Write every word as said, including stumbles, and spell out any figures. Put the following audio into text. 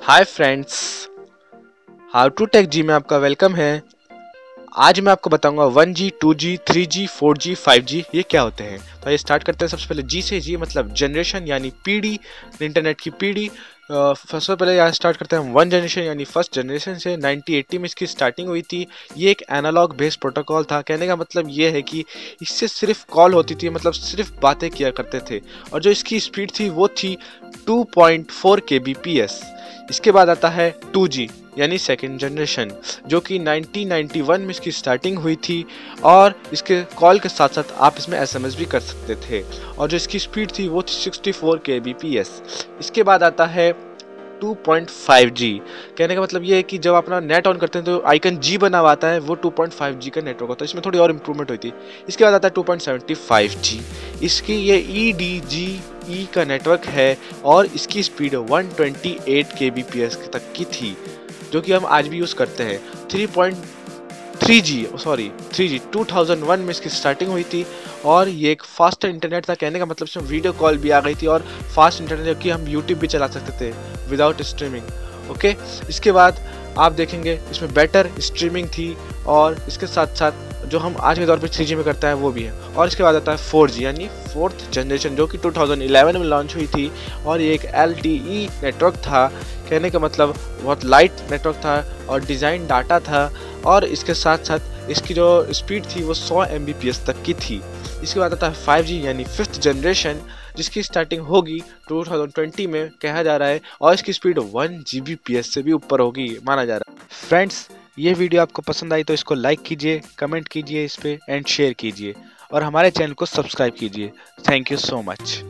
Hi friends, how to tech G में आपका welcome है। आज मैं आपको बताऊंगा one G, two G, three G, four G, five G ये क्या होते हैं। तो ये स्टार्ट करते हैं सबसे पहले जी से। जी मतलब जनरेशन यानी पीढ़ी, इंटरनेट की पीढ़ी। सबसे पहले यहाँ स्टार्ट करते हैं हम वन जनरेशन यानी फर्स्ट जनरेशन से। नाइनटीन एटी में इसकी स्टार्टिंग हुई थी। ये एक एनालॉग बेस्ड प्रोटोकॉल था। कहने का मतलब ये है कि इससे सिर्फ कॉल होती थी, मतलब सिर्फ बातें किया करते थे, और जो इसकी स्पीड थी वो थी two point four K B P S. इसके बाद आता है टू जी यानी सेकेंड जनरेशन, जो कि नाइनटीन नाइंटी वन में इसकी स्टार्टिंग हुई थी, और इसके कॉल के साथ साथ आप इसमें एस एम एस भी कर सकते थे, और जो इसकी स्पीड थी वो थी sixty four K B P S. इसके बाद आता है टू पॉइंट फाइव जी। कहने का मतलब ये है कि जब अपना नेट ऑन करते हैं तो आइकन जी बना हुआ आता है, वो टू पॉइंट फाइव जी का नेटवर्क होता है। इसमें थोड़ी और इंप्रूवमेंट हुई थी। इसके बाद आता है two point seven five G. इसकी ये ई डी जी ई का नेटवर्क है, और इसकी speed one twenty eight K B P S तक की थी, जो कि हम आज भी यूज़ करते हैं। Three point three G sorry three G two thousand one में इसकी स्टार्टिंग हुई थी, और ये एक फास्ट इंटरनेट था। कहने का मतलब इसमें वीडियो कॉल भी आ गई थी, और फास्ट इंटरनेट कि हम यूट्यूब भी चला सकते थे विदाउट स्ट्रीमिंग। ओके, इसके बाद आप देखेंगे इसमें बेटर स्ट्रीमिंग थी, और इसके साथ साथ जो हम आज के दौर पे थ्री जी में करते हैं वो भी है। और इसके बाद आता है फोर जी यानी फोर्थ जनरेशन, जो कि टू थाउज़ेंड इलेवन में लॉन्च हुई थी, और ये एक एल टी ई नेटवर्क था। कहने का मतलब बहुत लाइट नेटवर्क था, और डिज़ाइन डाटा था, और इसके साथ साथ इसकी जो स्पीड थी वो one hundred M B P S तक की थी। इसके बाद आता है फाइव जी यानी फिफ्थ जनरेशन, जिसकी स्टार्टिंग होगी टू थाउज़ेंड ट्वेंटी में कहा जा रहा है, और इसकी speed one G B P S से भी ऊपर होगी माना जा रहा है। फ्रेंड्स, ये वीडियो आपको पसंद आई तो इसको लाइक कीजिए, कमेंट कीजिए इस पे एंड शेयर कीजिए, और हमारे चैनल को सब्सक्राइब कीजिए। Thank you so much.